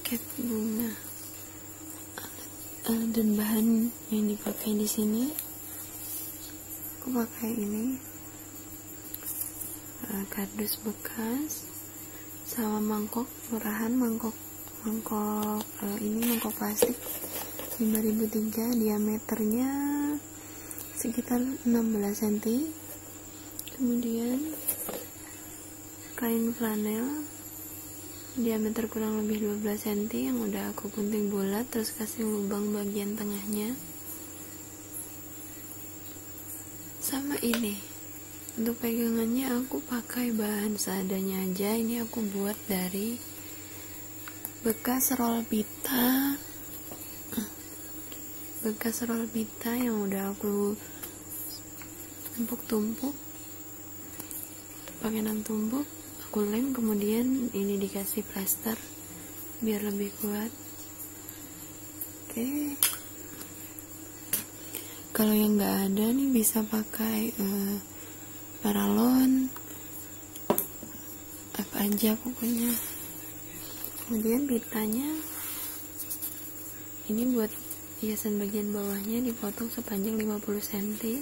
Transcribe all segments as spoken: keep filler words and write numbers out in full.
paket bunga. Uh, dan bahan yang dipakai di sini, aku pakai ini uh, kardus bekas sama mangkok murahan, mangkok mangkok uh, ini mangkok plastik lima ribu tiga, diameternya sekitar enam belas sentimeter. Kemudian kain flanel diameter kurang lebih dua belas sentimeter yang udah aku gunting bulat, terus kasih lubang bagian tengahnya. Sama ini untuk pegangannya aku pakai bahan seadanya aja. Ini aku buat dari bekas roll pita bekas roll pita yang udah aku tumpuk-tumpuk pakai enam tumpuk, aku lem, kemudian ini dikasih plester biar lebih kuat. Oke, kalau yang nggak ada nih bisa pakai uh, paralon apa aja pokoknya. Kemudian pitanya ini buat hiasan bagian bawahnya dipotong sepanjang lima puluh sentimeter.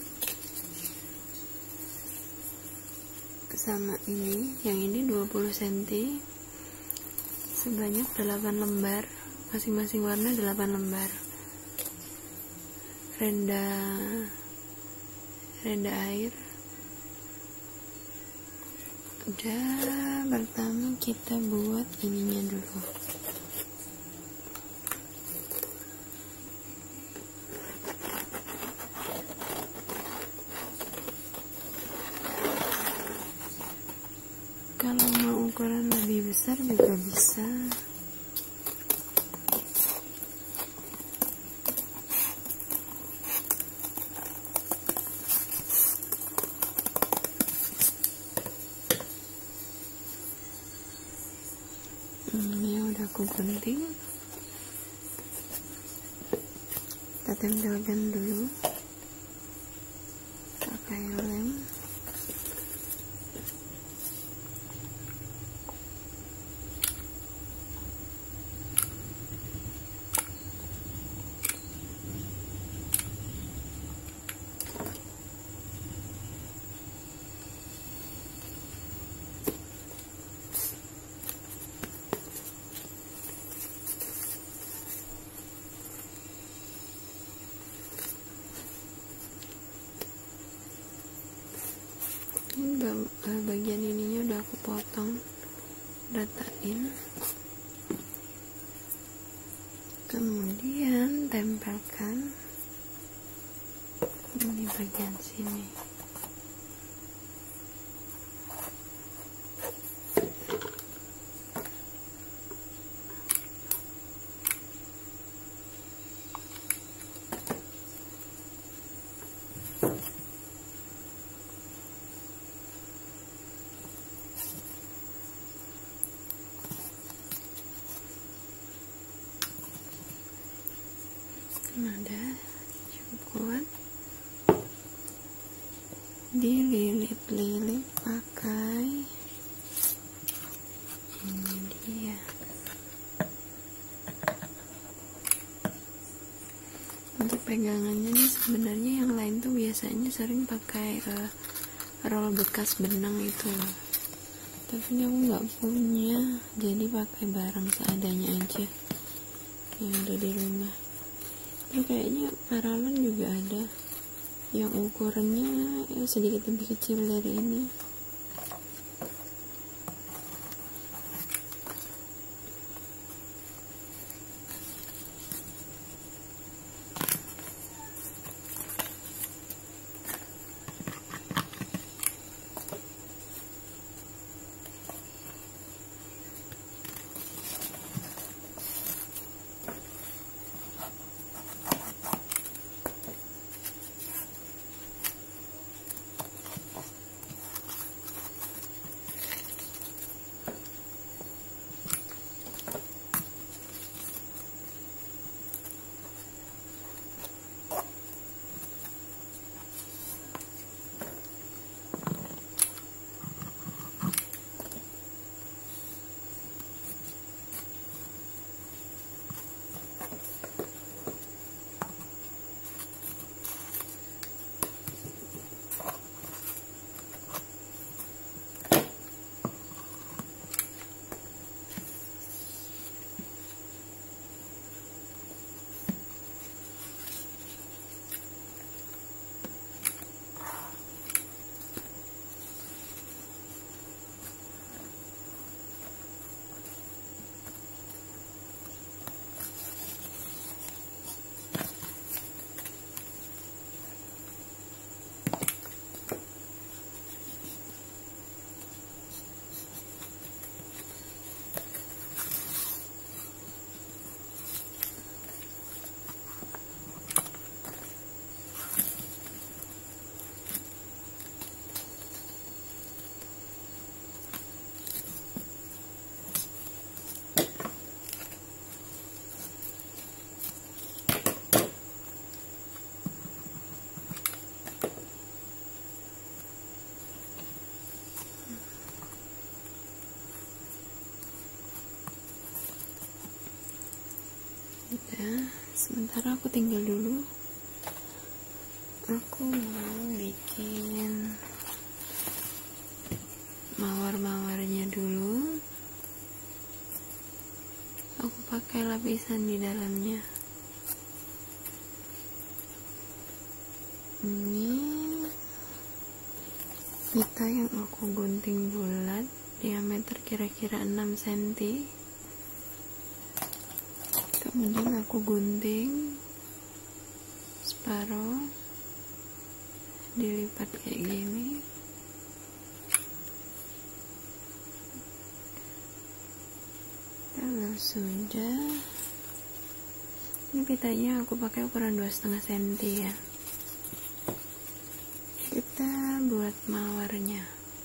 Sama ini, yang ini dua puluh sentimeter, sebanyak delapan lembar, masing-masing warna delapan lembar. Renda renda air. Udah, pertama kita buat ininya dulu. Kalau mau ukuran lebih besar juga bisa. Ini udah aku gunting. Kita tempelkan dulu pakai lem. Bagian ininya udah aku potong, ratain, kemudian tempelkan di bagian sini. Ada cukup kuat, dililit-lilit pakai ini dia. Untuk pegangannya nih sebenarnya yang lain tuh biasanya sering pakai uh, roll bekas benang itu loh, tapi ini aku nggak punya, jadi pakai barang seadanya aja yang ada di rumah. Terus kayaknya paralon juga ada yang ukurannya ya sedikit lebih kecil dari ini. Udah, sementara aku tinggal dulu. Aku mau bikin mawar-mawarnya dulu. Aku pakai lapisan di dalamnya. Ini pita yang aku gunting bulat, diameter kira-kira enam sentimeter. Kemudian aku gunting separuh, dilipat kayak gini. Kalau sudah, ini pitanya aku pakai ukuran dua koma lima sentimeter ya. Kita buat mawarnya.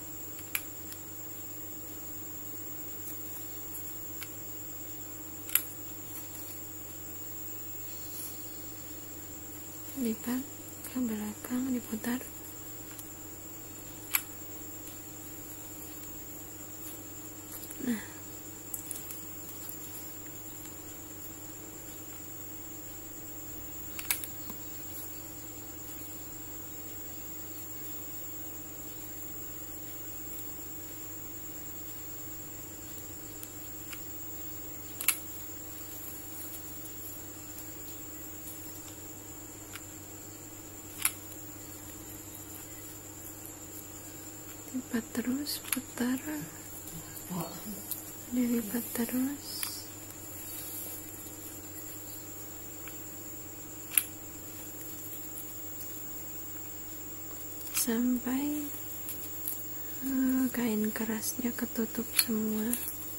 Lipat ke belakang, diputar. Nah, lipat terus, putar, dilipat terus. Sampai uh, kain kerasnya ketutup semua.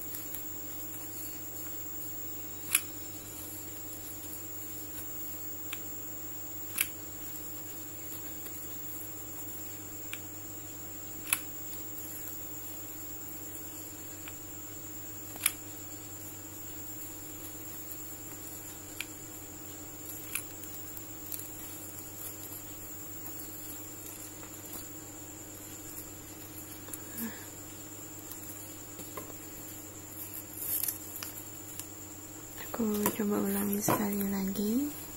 Aku coba ulangi sekali lagi.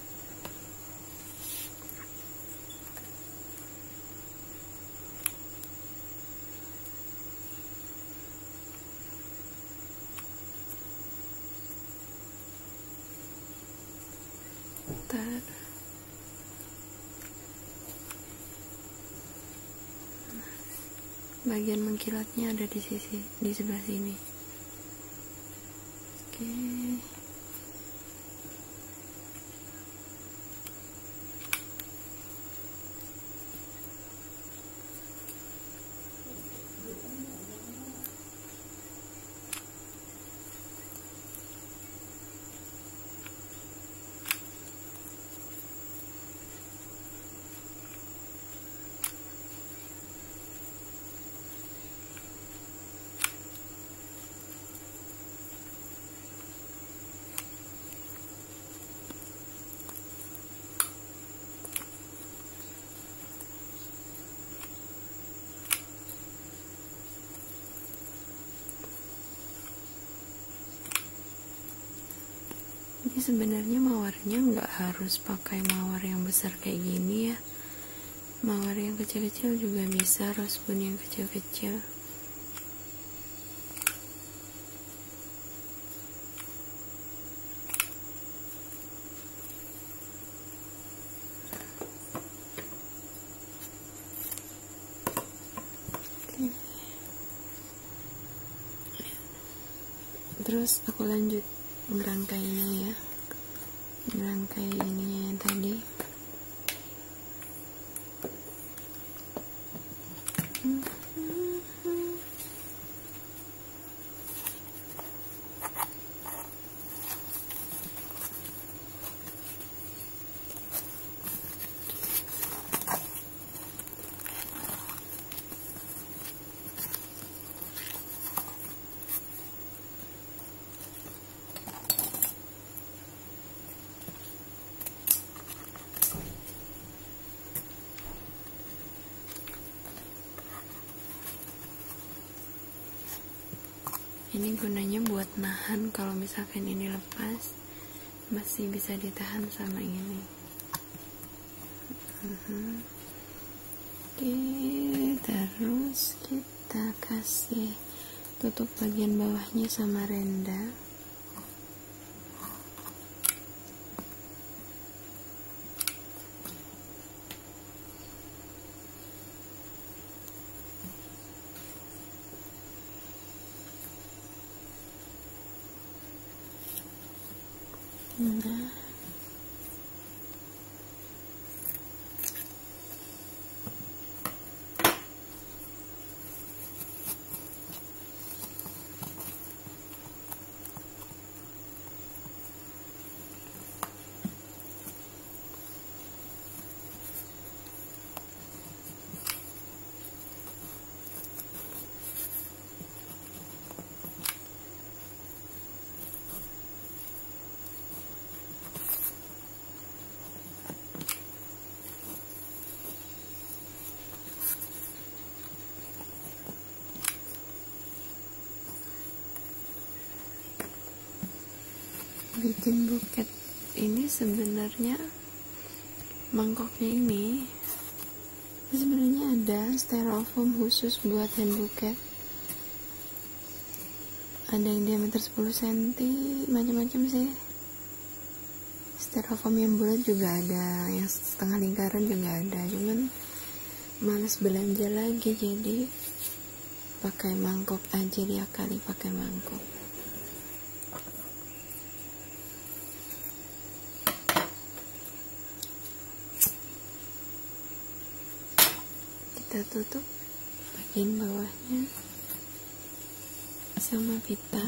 Putar. Bagian mengkilatnya ada di sisi di sebelah sini. Oke. Ini sebenarnya mawarnya nggak harus pakai mawar yang besar kayak gini ya. Mawar yang kecil-kecil juga bisa, rosebud yang kecil-kecil. Oke. Terus aku lanjut ngerangkainya ya, ngerangkai ininya yang tadi. Ini gunanya buat nahan kalau misalkan ini lepas, masih bisa ditahan sama ini. uh-huh. Oke, terus kita kasih tutup bagian bawahnya sama renda. Nah, bikin buket ini sebenarnya mangkoknya ini sebenarnya ada styrofoam khusus buat hand buket, ada yang diameter sepuluh sentimeter, macam-macam sih. Styrofoam yang bulat juga ada, yang setengah lingkaran juga ada, cuman males belanja lagi jadi pakai mangkok aja, dia kali pakai mangkok. Kita tutup bagian bawahnya sama pita.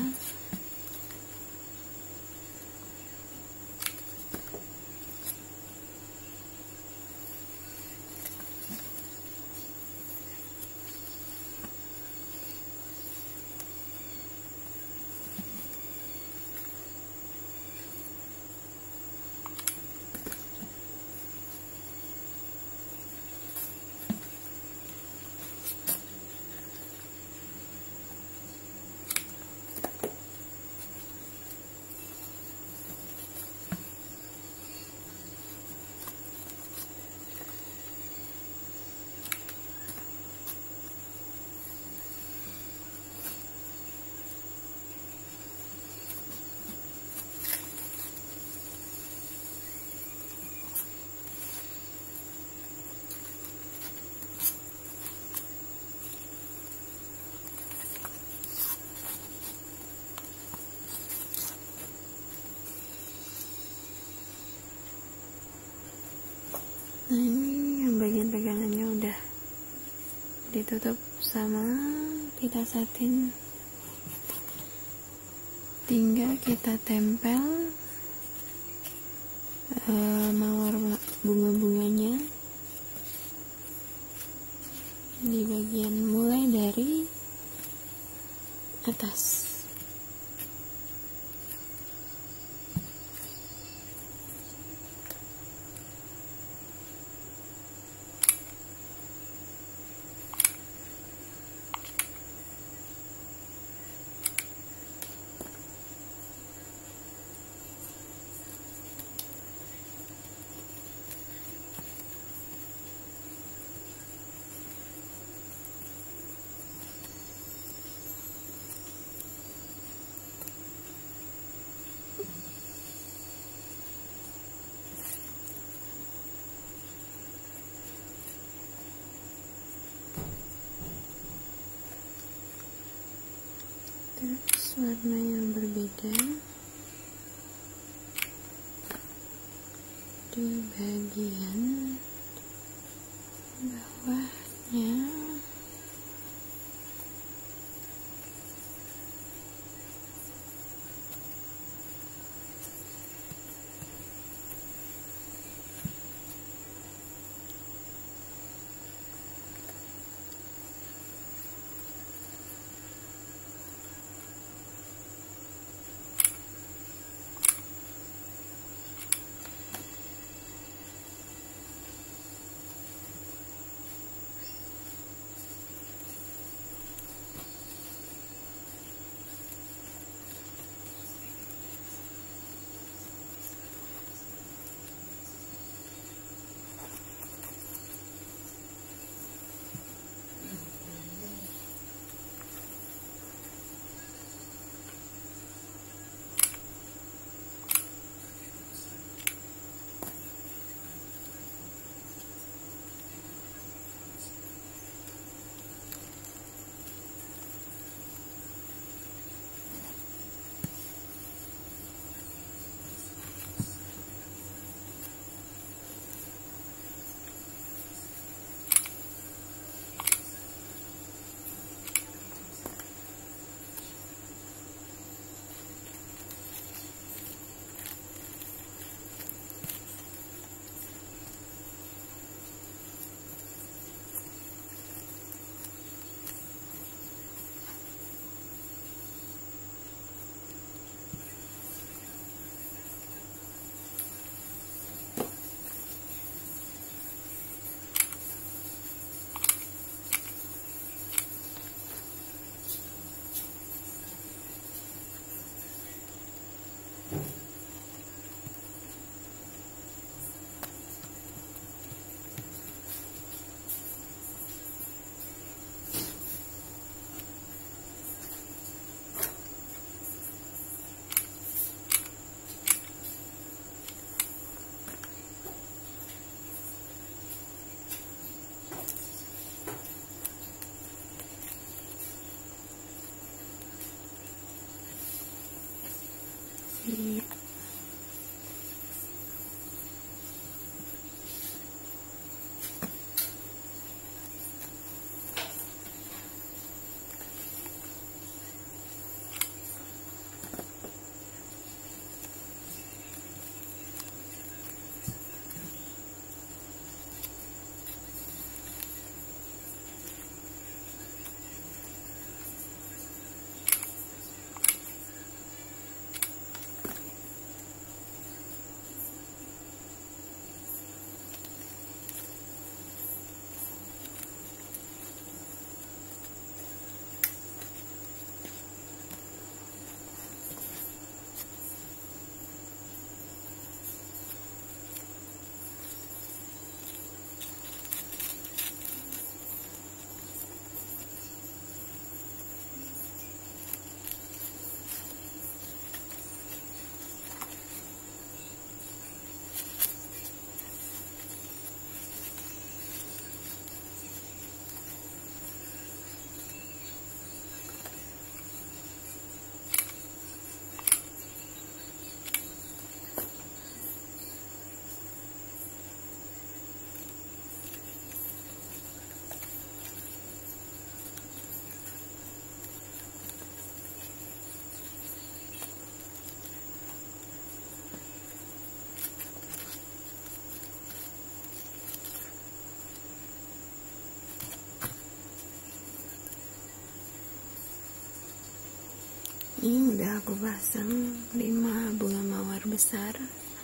Nah, ini yang bagian pegangannya udah ditutup sama pita satin, tinggal kita tempel uh, mawar bunga-bunganya di bagian mulai dari atas. Terus warna yang berbeda di bagian bawahnya. lagi. Ini udah aku pasang lima bunga mawar besar.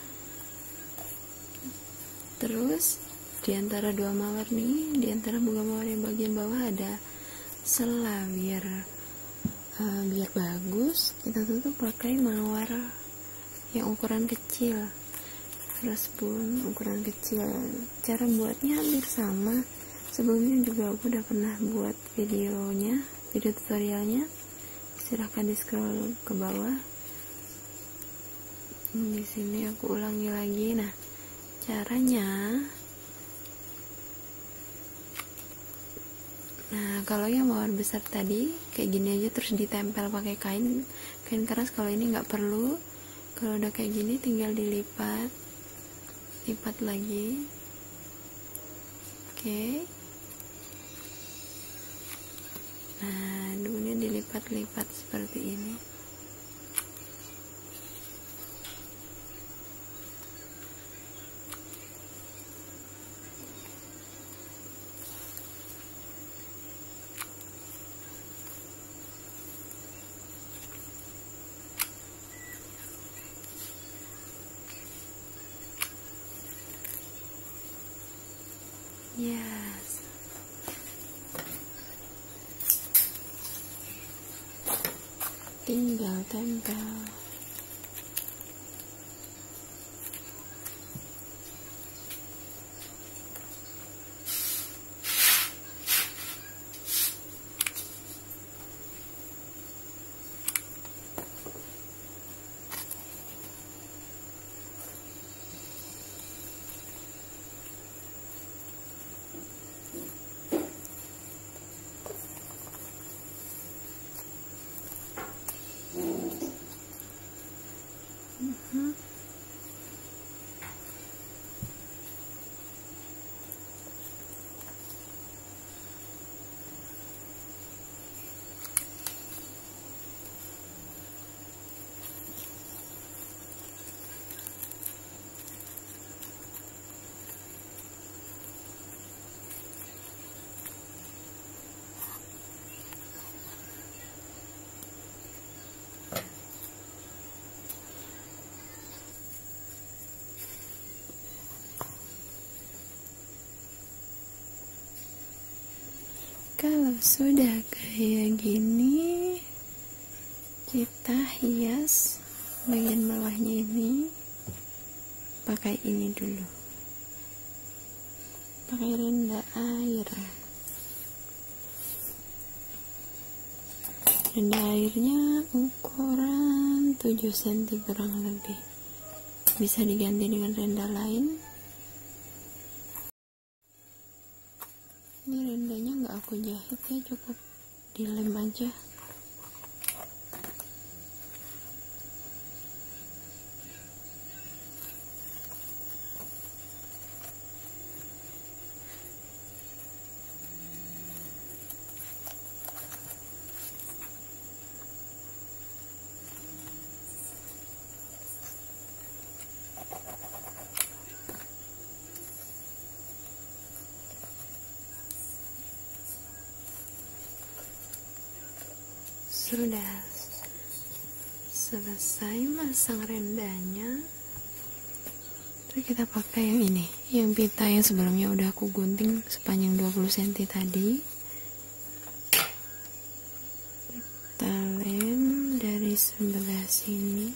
Terus di antara dua mawar nih, di antara bunga mawar yang bagian bawah ada sela, biar uh, biar bagus. Kita tutup pakai mawar yang ukuran kecil. Terus pun ukuran kecil. Cara buatnya hampir sama. Sebelumnya juga aku udah pernah buat videonya, video tutorialnya. Silahkan di scroll ke bawah. Di sini aku ulangi lagi. Nah, caranya, nah kalau yang mawar besar tadi kayak gini aja, terus ditempel pakai kain kain keras. Kalau ini nggak perlu. Kalau udah kayak gini tinggal dilipat, lipat lagi. Oke. Nah, daunnya dilipat-lipat seperti ini. Yes. Tinggal tempel. Kalau sudah kayak gini, kita hias bagian bawahnya ini pakai ini dulu, pakai renda air. Renda airnya ukuran tujuh sentimeter kurang lebih, bisa diganti dengan renda lain. Ini rendanya nggak aku jahit ya, cukup dilem aja. sudah selesai masang rendanya. Terus kita pakai yang ini, yang pita yang sebelumnya udah aku gunting sepanjang dua puluh sentimeter tadi. Kita lem dari sebelah sini.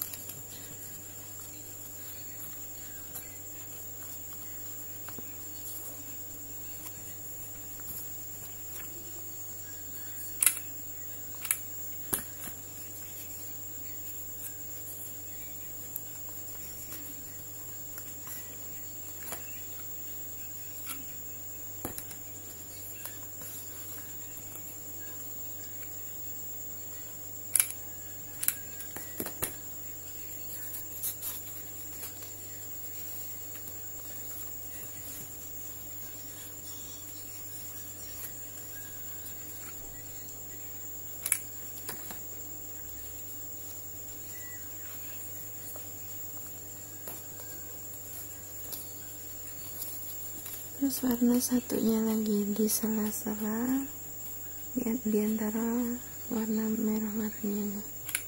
Terus warna satunya lagi di sela-sela di, di antara warna merah-merahnya ini.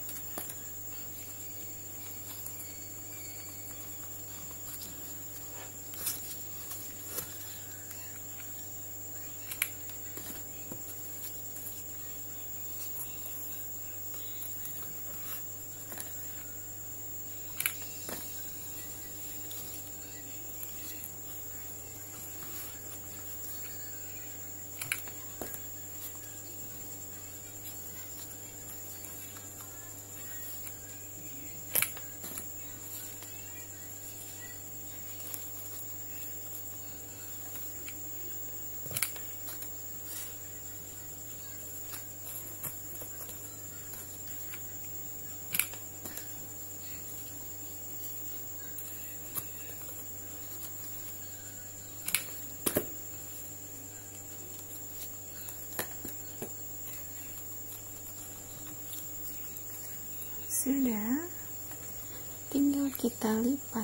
Sudah, tinggal kita lipat.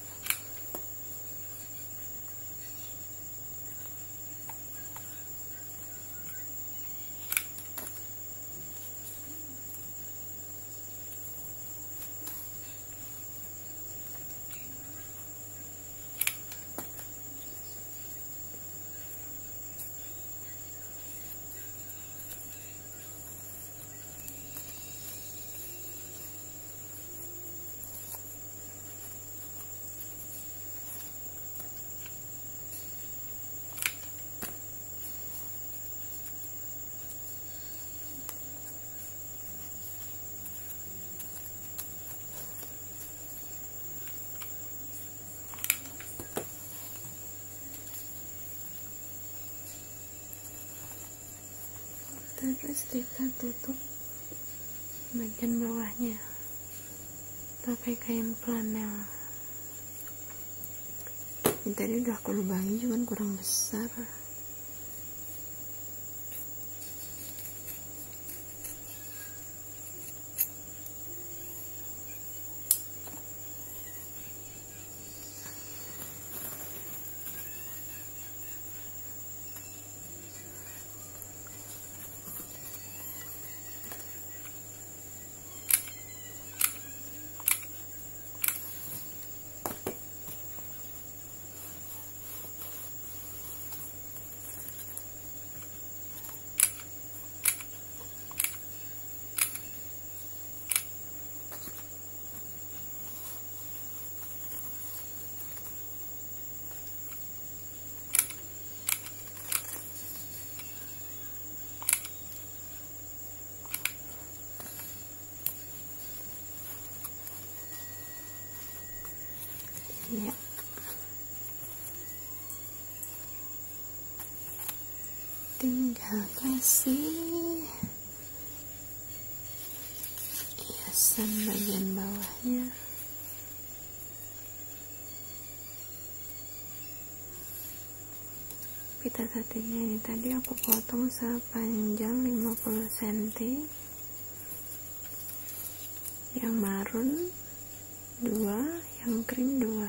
Terus kita tutup bagian bawahnya pakai kain flanel. Ini tadi udah aku lubangi cuman kurang besar. Ya. Tinggal kasih hiasan bagian bawahnya. Pita satunya ini tadi aku potong sepanjang lima puluh sentimeter. Yang marun dua, yang krim dua.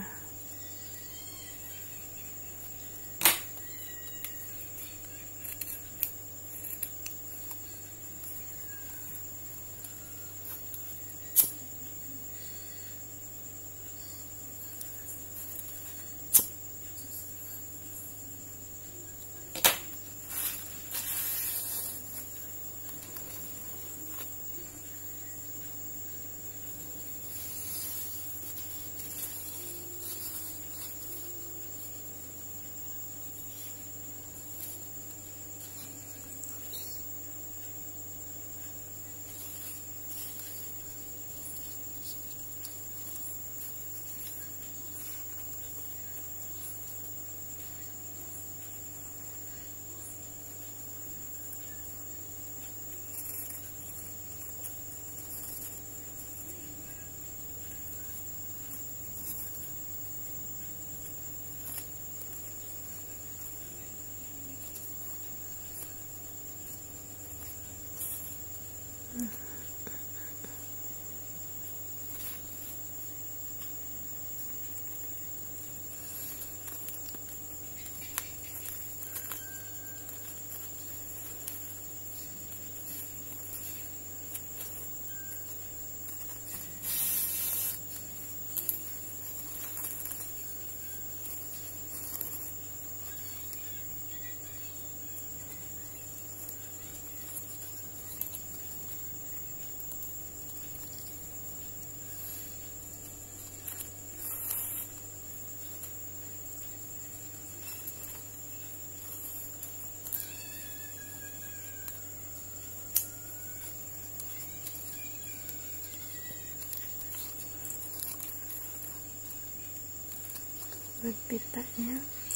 buat pitanya.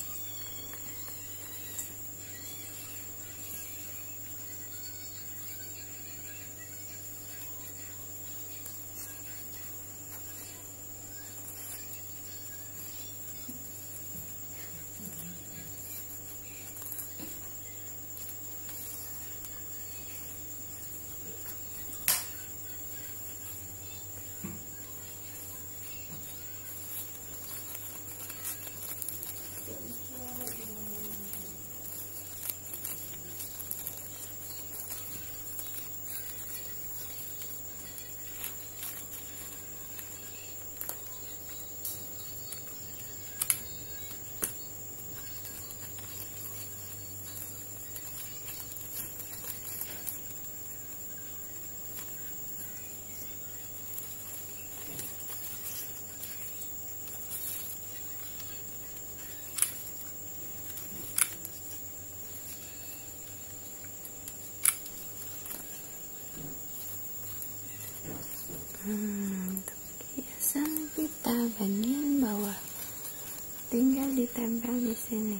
Hmm, untuk hiasan pita bagian bawah tinggal ditempel di sini.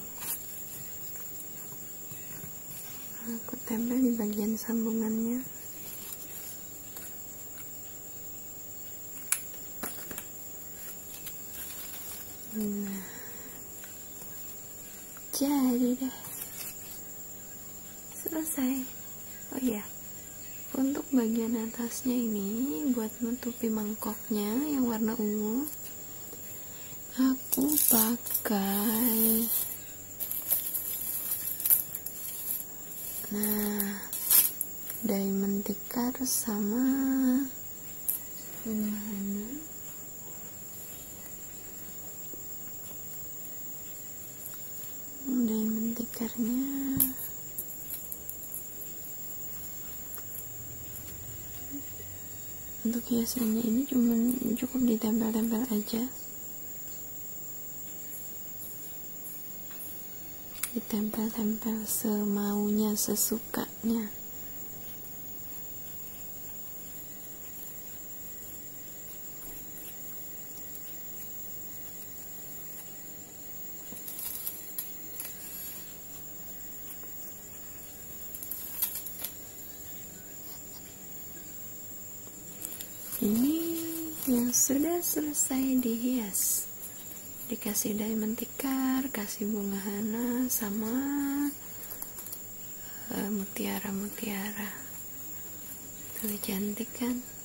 Aku tempel di bagian sambungannya. Nah, jadi deh, selesai. Oh iya, untuk bagian atasnya ini buat menutupi mangkoknya yang warna ungu, aku pakai nah diamond tikar sama mana diamond tikarnya. Untuk hiasannya ini cuman cukup ditempel-tempel aja, ditempel-tempel semaunya, sesukanya. Ini yang sudah selesai dihias, dikasih diamond tikar, kasih bunga hana sama uh, mutiara-mutiara. Tuh cantik kan?